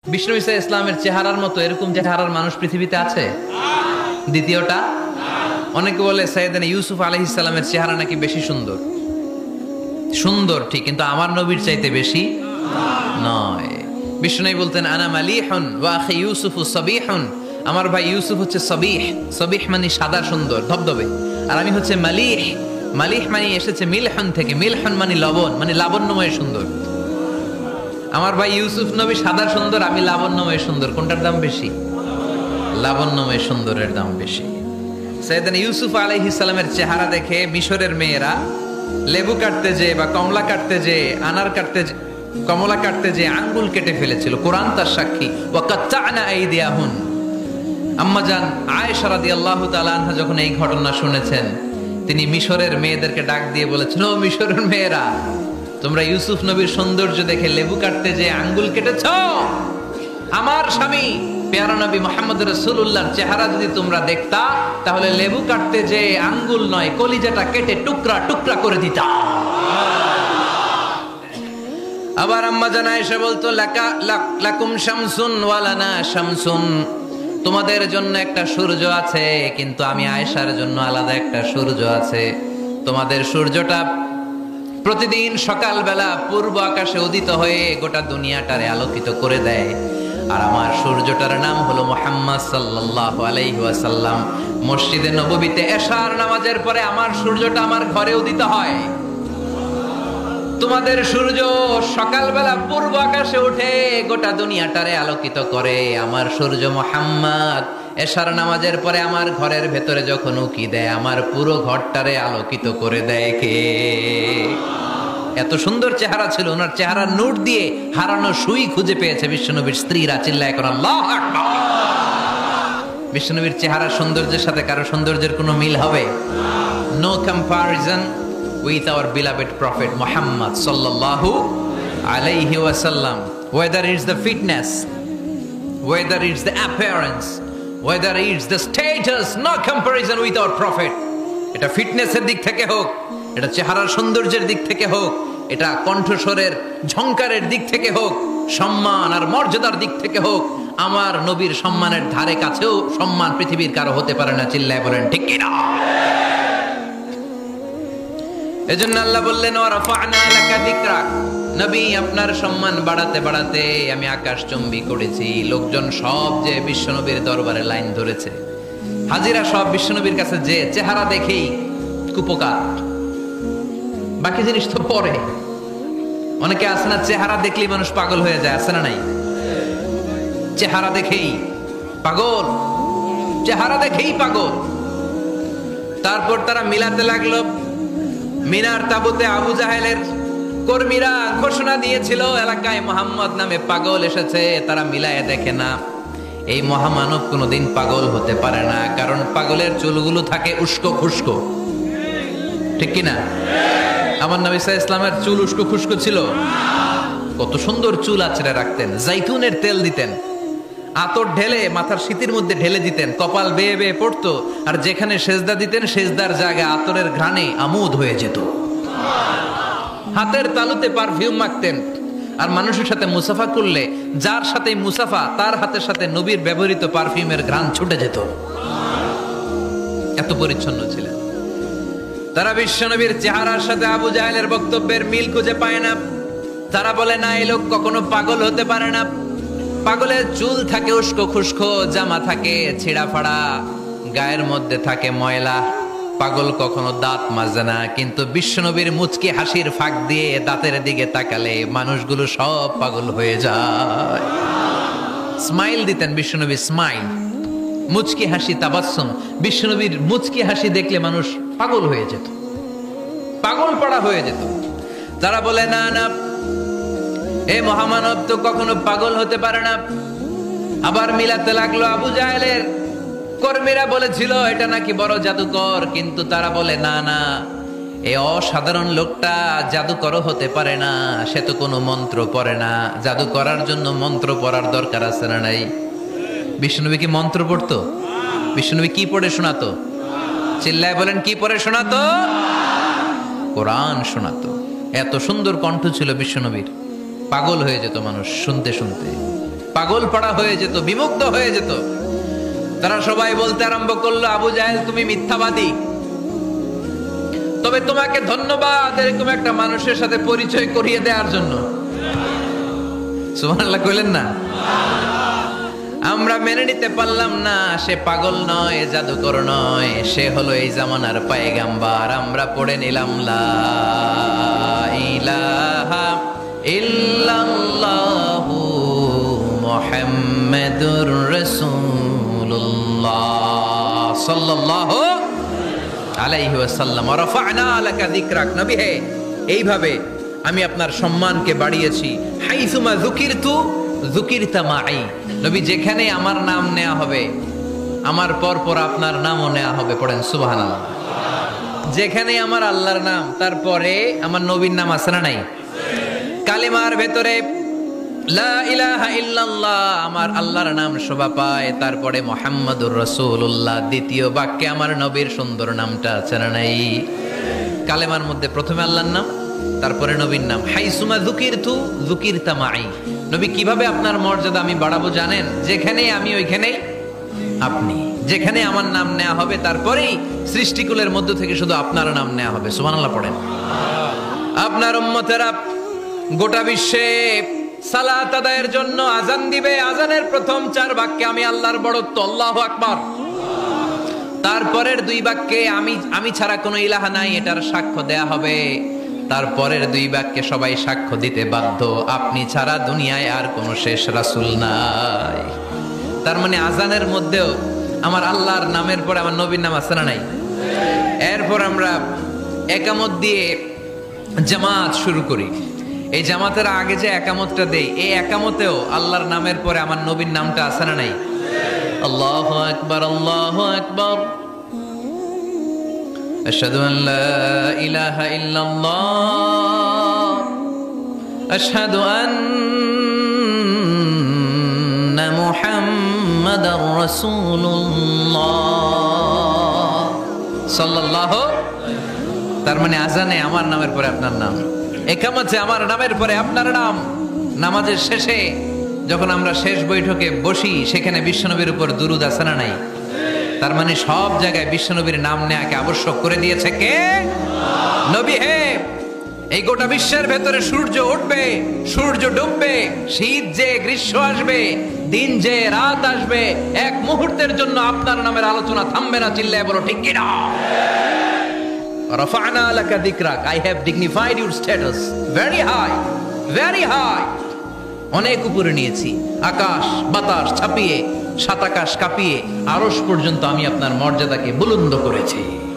বিষ্ণু ঈসা ইসলামের চেহারার মতো এরকম চেহারার মানুষ পৃথিবীতে আছে? দ্বিতীয়টা, অনেকে বলে সাইয়েদনা ইউসুফ আলাইহিস সালামের চেহারা নাকি বেশি সুন্দর। সুন্দর ঠিক, কিন্তু আমার নবীর চাইতে বেশি নয়। বিষ্ণু বলতেন আনা মালিহুন ওয়া আখি ইউসুফু সাবিহুন, আমার ভাই ইউসুফ হচ্ছে সাবিহ। সাবিহ মানে সাদা সুন্দর ধবধবে, আর আমি হচ্ছে মালিহ। মালিহ মানে এসেছে মিলহন থেকে, মিলহন মানে লবণ, মানে লাবণ্যময় সুন্দর। আমার ভাই ইউসুফ নবী সাদা সুন্দর, আমি লাবণ্যময় সুন্দর। কোনটার দাম বেশি? লাবণ্যময় সুন্দরের দাম বেশি। সাইয়েদনা ইউসুফ আলাইহিস সালামের চেহারা দেখে মিশরের মেয়েরা লেবু কাটতে যে বা কমলা কাটতে যে আনার কাটতে কমলা কাটতে যে আঙ্গুল কেটে ফেলেছিল। কোরআন তার সাক্ষী, ওয়া কাত্তা'না আইদিয়াহুন। আম্মাজান আয়েশা রাদিয়াল্লাহু তাআলা আনহা যখন এই ঘটনা শুনেছেন, তিনি মিশরের মেয়েদেরকে ডাক দিয়ে বলেছেন, ও মিশরের মেয়েরা, তোমরা ইউসুফ নবীর সৌন্দর্য দেখে লেবু কাটতে যে আঙ্গুল কেটেছ, আমার স্বামী পেয়ারা নবী মুহাম্মদ রাসূলুল্লাহর চেহারা যদি তোমরা দেখতা, তাহলে লেবু কাটতে যে আঙ্গুল নয়, কলিজাটা কেটে টুকরা টুকরা করে দিতা। আবার আম্মা জান আয়েশা বলতো, লাকুম শামসুন ওয়া লানা শামসুন, তোমাদের জন্য একটা সূর্য আছে, কিন্তু আমি আয়েশার জন্য আলাদা একটা সূর্য আছে। তোমাদের সূর্যটা প্রতিদিন সকালবেলা পূর্ব আকাশে উদিত হয়ে গোটা দুনিয়াটারে আলোকিত করে দেয়, আর আমার সূর্যটার নাম হলো মুহাম্মদ সাল্লাল্লাহু আলাইহি ওয়াসাল্লাম। মসজিদে নববীতে এশার নামাজের পরে আমার সূর্যটা আমার ঘরে উদিত হয়। তোমাদের সূর্য সকালবেলা পূর্ব আকাশে উঠে গোটা দুনিয়াটারে আলোকিত করে, আমার সূর্য মুহাম্মদ এশার নামাজের পরে আমার ঘরের ভেতরে যখন উকি দেয়, আমার পুরো ঘরটারে আলোকিত করে দেয় কে? এত সুন্দর চেহারা ছিল, ওনার চেহারার নূর দিয়ে হারানো সুই খুঁজে পেয়েছে বিশ্বনবীর স্ত্রীরা। চিল্লায় করে আল্লাহু আকবার। বিশ্বনবীর চেহারার সৌন্দর্যের সাথে কারো সৌন্দর্যের কোনো মিল হবে? No comparison with our beloved prophet Muhammad sallallahu alayhi wasallam. Whether it's the fitness, whether it's the appearance, whether it's the status, no comparison with our prophet. এটা ফিটনেসের দিক থেকে হোক, এটা চেহারার সৌন্দর্যের দিক থেকে হোক, এটা কণ্ঠস্বরের ঝংকারের দিক থেকে হোক, সম্মান আর মর্যাদার দিক থেকে হোক, আমার নবীর সম্মানের ধারে কাছেও সম্মান পৃথিবীর কারো হতে পারে না। চিল্লায় বলেন ঠিক কি না? এজন্য আল্লাহ বললেন, ওয়া রাফা'না লাকা যিকরাক, নবী আপনার সম্মান বাড়াতে বাড়াতে আমি আকাশচুম্বী করেছি। লোকজন সব যে বিশ্বনবীর দরবারে লাইন ধরেছে, হাজিরা সব বিশ্বনবীর কাছে যে চেহারা দেখেই কুপকার, বাকি জিনিস তো পরে। অনেকে আছে না, চেহারা দেখলেই মানুষ পাগল হয়ে যায়, আছে না নাই? চেহারা দেখেই পাগল, চেহারা দেখেই পাগল। তারপর তারা মিলাতে লাগলো। মিনার তাবুতে আবু জাহেলের কর্মীরা ঘোষণা দিয়েছিল, এলাকায় মোহাম্মদ নামে পাগল এসেছে। তারা মিলায় দেখে না, এই মহামানব কোনোদিন পাগল হতে পারে না, কারণ পাগলের চুলগুলো থাকে উস্কো খুস্কো, ঠিক কিনা? আমার নবী সাল্লাল্লাহু আলাইহি ওয়াসাল্লামের চুল উস্কো খুস্কো ছিল? কত সুন্দর চুল আঁচড়ে রাখতেন, জাইতুনের তেল দিতেন, আতর ঢেলে মাথার শীতের মধ্যে ঢেলে দিতেন, কপাল বেয়ে বেয়ে পড়তো, আর যেখানে সেজদা দিতেন সেজদার জায়গায় আতরের ঘ্রাণে আমোদ হয়ে যেত। হাতের তালুতে পারফিউম মাখতেন, আর মানুষের সাথে মুসাফা করলে যার সাথে মুসাফা তার হাতের সাথে নবীর ব্যবহৃত পারফিউমের ঘ্রাণ ছুটে যেত। এত পরিচ্ছন্ন ছিলেন তারা। বিশ্বনবীর চেহারার সাথে আবু জাহেলের বক্তব্যের মিল খুঁজে পায় না। তারা বলে, না, এই লোক কখনো পাগল হতে পারে না। পাগলের চুল থাকে উস্কো খুস্কো, জামা থাকে ছিঁড়া ফাড়া, গায়ের মধ্যে থাকে ময়লা। পাগল কখনো দাঁত মাজে না, কিন্তু বিশ্বনবীর মুচকি হাসির ফাঁক দিয়ে দাঁতের দিকে তাকালে মানুষগুলো সব পাগল হয়ে যায়। স্মাইল দিতেন বিশ্বনবী, স্মাইল, মুচকি হাসি, তাবাসসুম। বিশ্বনবীর মুচকি হাসি দেখলে মানুষ পাগল হয়ে যেত, পাগল পড়া হয়ে যেত। তারা বলে, না না, এই মহামানব তো কখনো পাগল হতে পারে না। আবার মিলাতে লাগলো। আবু জাহেলের কর্মীরা বলেছিল এটা নাকি বড় জাদুকর, কিন্তু তারা বলে, না না, এই অসাধারণ লোকটা জাদুকর হতে পারে না, সে তো কোনো মন্ত্র পড়ে না। জাদু করার জন্য মন্ত্র পড়ার দরকার আছে না নাই? বিষ্ণুনবী কি মন্ত্র পড়তো? বিষ্ণুনবী কি পড়ে শোনাতো? চিল্লায় বলেন, কি পড়ে শোনাতো? কোরআন শোনাতো। এত সুন্দর কণ্ঠ ছিল বিশ্বনবীর, পাগল হয়ে যেত মানুষ শুনতে শুনতে। পাগল পাড়া হয়ে যেত, বিমুগ্ধ হয়ে যেত। তারা সবাই বলতে আরম্ভ করলো, আবু জাহেল তুমি মিথ্যাবাদী, তবে তোমাকে ধন্যবাদ এরকম একটা মানুষের সাথে পরিচয় করিয়ে দেওয়ার জন্য। সুবহানাল্লাহ কইলেন না? আমরা মেনে নিতে পারলাম না সে পাগল নয়, জাদুকর নয়, সে হলো এই জামানার পয়গাম্বার। আমরা পড়ে নিলাম লা ইলাহা ইল্লাল্লাহু মুহাম্মাদুর রাসূলুল্লাহ সাল্লাল্লাহু আলাইহি ওয়াসাল্লাম। ওয়া রাফা'না লাকা যিকরাক। নবী হে, এইভাবে আমি আপনার সম্মানকে বাড়িয়েছি। হাইসুমা যুকিরতু যুকিরতা মাই। নবী যেখানে আমার নাম নেওয়া হবে, আমার পর পর আপনার নামও নেওয়া হবে। পড়েন সুবহানাল্লাহ। যেখানে আমার আল্লাহর নাম, তারপরে আমার নবীর নাম আছে না নাই? কালিমার ভেতরে লা ইলাহা ইল্লাল্লাহ আমার আল্লাহর নাম শোভা পায়, তারপরে মুহাম্মাদুর রাসূলুল্লাহ দ্বিতীয় বাক্যে আমার নবীর সুন্দর নামটা আছে না নাই? কালেমার মধ্যে প্রথমে আল্লাহর নাম, তারপরে নবীর নাম। হাইসুমা যুকিরতু যুকিরতা মাই। নবী কিভাবে আপনার মর্যাদা আমি বাড়াবো জানেন? যেখানে আমি ওইখানেই আপনি। যেখানে আমার নাম নেওয়া হবে, তারপরেই সৃষ্টিকুলের মধ্য থেকে শুধু আপনার নাম নেওয়া হবে। সুবহানাল্লাহ পড়েন। আপনার উম্মতেরা গোটা বিশ্বে সালাত আদায়ের জন্য আজান দিবে। আজানের প্রথম 4 বাক্যে আমি আল্লাহর বড়ত্ব, আল্লাহু আকবার। তারপরের 2 বাক্যে আমি ছাড়া কোনো ইলাহা নাই, এটার সাক্ষ্য দেয়া হবে। তারপরের 2 বাক্যে সবাই সাক্ষ্য দিতে বাধ্য, আপনি ছাড়া দুনিয়ায় আর কোনো শেষ রাসূল নাই। তার মানে আজানের মধ্যেও আমার আল্লাহর নামের পরে আমার নবীর নাম আছে না নাই? এরপর আমরা একামত দিয়ে জামাত শুরু করি। এই জামাতের আগে যে একামতটা দেই, এই একামতেও আল্লাহর নামের পরে আমার নবীর নামটা আছে না নাই? আল্লাহু আকবার, আল্লাহু আকবার, আশহাদু আন লা ইলাহা ইল্লাল্লাহ, আশহাদু আন্না মুহাম্মাদার রাসূলুল্লাহ সাল্লাল্লাহু। তার মানে আজানে আমার নামের পরে আপনার নাম, একামতে আমার নামের পরে আপনার নাম। নামাজের শেষে যখন আমরা শেষ বৈঠকে বসি, সেখানে বিশ্বনবীর উপর দুরূদ আছে না নাই? তার মানে সব জায়গায় বিশ্বনবীর নাম নেয়াকে আবশ্যক করে দিয়েছে কে? নবী হে। এই গোটা বিশ্বের ভেতরে সূর্য উঠবে, সূর্য ডুববে, শীত যে গ্রীষ্ম আসবে, দিন যে রাত আসবে, এক মুহূর্তের জন্য আপনার নামের আলোচনা থামবে না। চিল্লায় বলো ঠিক কিনা? রাফা'না লাকা যিকরাক। I have dignified your status very high, very high. অনেক উপরে নিয়েছি, আকাশ বাতাস ছাপিয়ে, সাত আকাশ কাঁপিয়ে আরশ পর্যন্ত আমি আপনার মর্যাদাকে বুলন্দ করেছি।